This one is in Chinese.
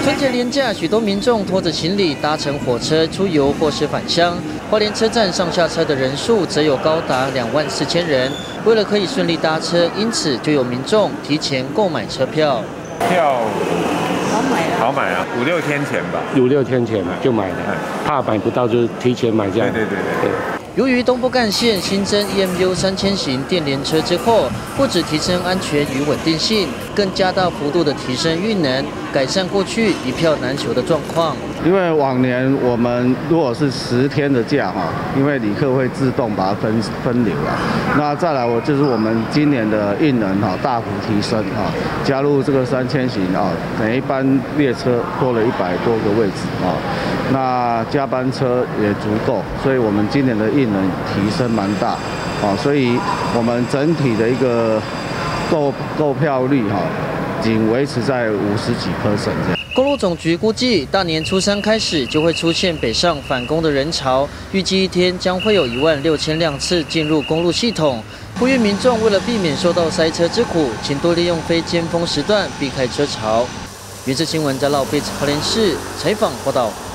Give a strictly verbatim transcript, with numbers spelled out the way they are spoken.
春节连假，许多民众拖着行李搭乘火车出游或是返乡。花莲车站上下车的人数则有高达两万四千人。为了可以顺利搭车，因此就有民众提前购买车票。 票好买啊， 好买啊，五六天前吧， 五六天前就买了，怕买不到就提前买这样。 对对对对。对由于东部干线新增 E M U 三千型电联车之后，不只提升安全与稳定性，更加大幅度的提升运能，改善过去一票难求的状况。 因为往年我们如果是十天的假哈，因为旅客会自动把它分分流了。那再来，我就是我们今年的运能哈大幅提升哈，加入这个三千型啊，每一班列车多了一百多个位置啊，那加班车也足够，所以我们今年的运能提升蛮大，啊，所以我们整体的一个购购票率哈，仅维持在五十几 percent 这样。 公路总局估计，大年初三开始就会出现北上返工的人潮，预计一天将会有一万六千辆次进入公路系统。呼吁民众为了避免受到塞车之苦，请多利用非尖峰时段避开车潮。原视新闻在老贝花莲市采访报道。